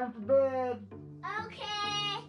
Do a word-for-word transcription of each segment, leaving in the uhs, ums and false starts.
time for bed. Okay.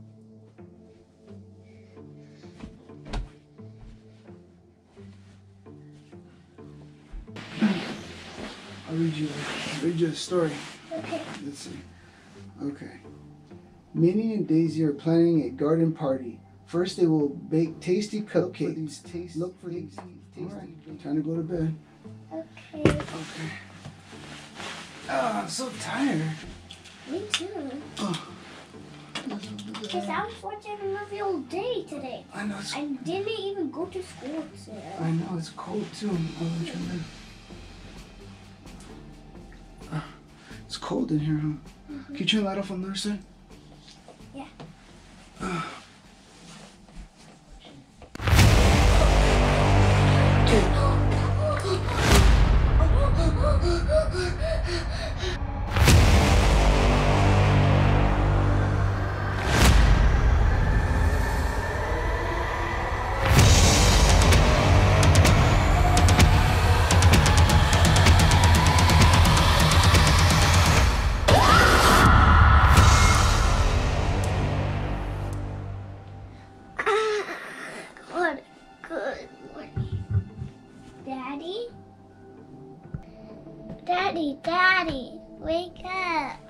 I'll read you, I'll read you a story. Okay. Let's see. Okay. Minnie and Daisy are planning a garden party. First, they will bake tasty cupcakes. Look for these, Look for these tasty. All right. Time to go to bed. Okay. Okay. Oh, I'm so tired. Me too. Oh. Because I was watching a movie all day today. I know it's. I didn't even go to school today. I know it's cold too. I'm trying to. Uh, it's cold in here, huh? Mm-hmm. Can you turn the light off on the other side? Yeah. Uh. What a good morning. Daddy? Daddy, Daddy, wake up.